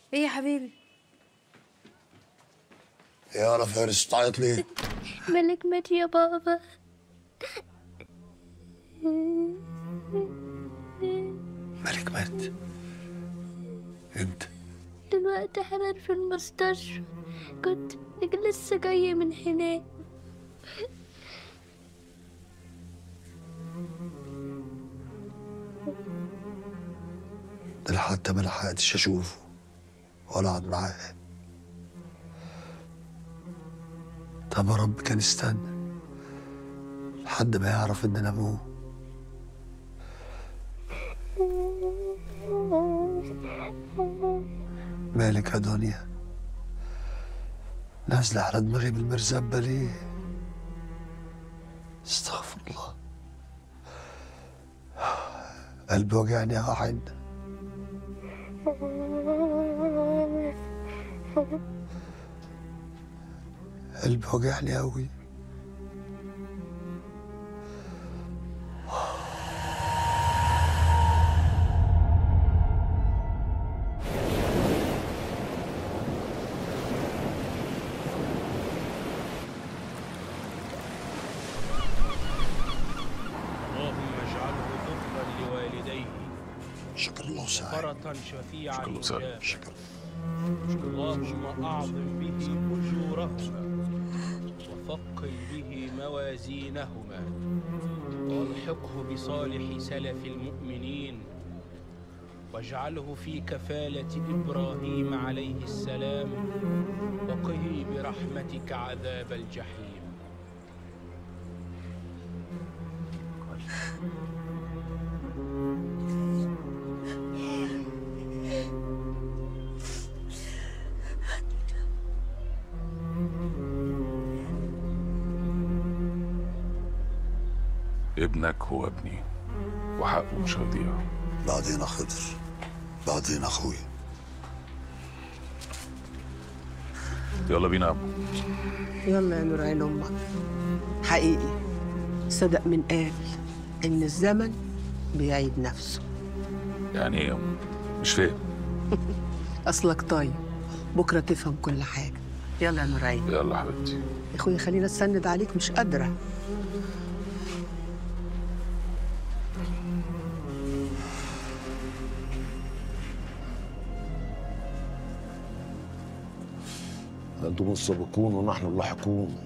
ايه يا حبيبي؟ يا فارس بتعيط ليه؟ مالك مات يا بابا. مالك مات؟ امتى؟ دلوقتي حالا في المستشفى، كنت لسه جاية من هناك. ده لحد ما لحقتش اشوفه ولا اقعد معاه. طب يا رب كان استنى لحد ما يعرف ان انا ابوه. مالك يا دنيا؟ نازله على دماغي بالمرزبه ليه؟ استغفر الله. قلبي وجعني يا حين. قلبي وجعني قوي. شكر الله سعيد. فرة شفيعا شكر الله سعيد. شكر. اللهم أعظم به أجورهما وثقل به موازينهما والحقه بصالح سلف المؤمنين واجعله في كفالة إبراهيم عليه السلام وقه برحمتك عذاب الجحيم. ابنك هو ابني وحقه مش هيضيع. بعدين يا خضر، بعدين اخويا. يلا بينا يا ابو. يلا يا نور عين امك. حقيقي صدق من قال ان الزمن بيعيد نفسه. يعني ايه يا ابو؟ مش فاهم. اصلك طيب، بكره تفهم كل حاجه. يلا يا نور عين. يلا حبيبتي. يا اخويا خلينا اسند عليك، مش قادره. انتم السابقون ونحن اللاحقون.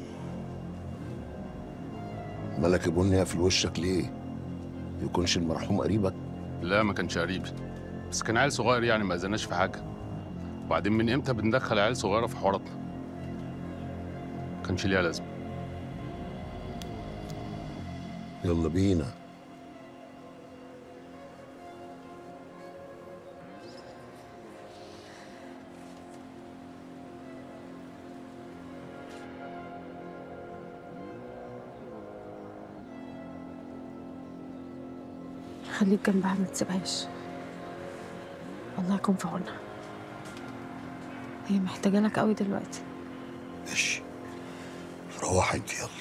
مالك يا بني في وشك ليه؟ يكونش المرحوم قريبك؟ لا ما كانش قريبي، بس كان عيل صغير يعني ما اذناش في حاجه. وبعدين من امتى بندخل عيال صغيره في حواراتنا؟ ما كانش ليها لازمه. يلا بينا. خليك جنبها ما تسيبهاش، الله يكون في عونها. هي محتاجة لك قوي دلوقتي. ماشي، روح انت يلا.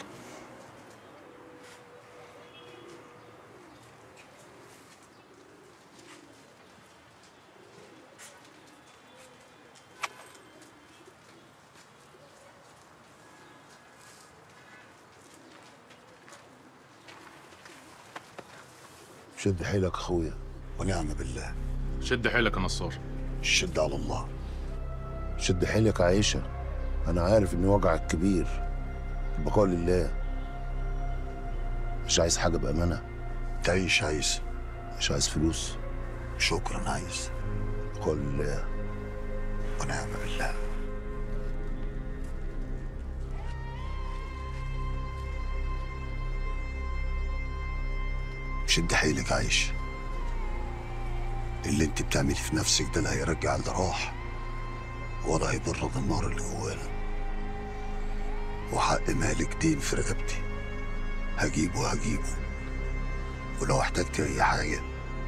شد حيلك اخويا ونعم بالله. شد حيلك يا نصار. الشد على الله. شد حيلك يا عيشه، انا عارف ان وجعك كبير. البقاء لله. مش عايز حاجه بامانه. تعيش عايز. مش عايز فلوس. شكرا عايز. البقاء لله ونعم بالله. شد حيلك عايش. اللي انت بتعملي في نفسك ده لا هيرجع اللي راح ولا هيبرد النار اللي جوانا. وحق مالك دين في رقبتي، هجيبه. ولو احتجت اي حاجه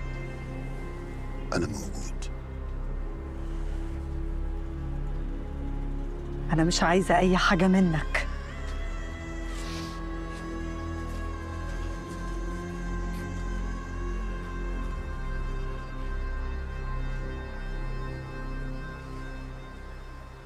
انا موجود. أنا مش عايزة أي حاجة منك،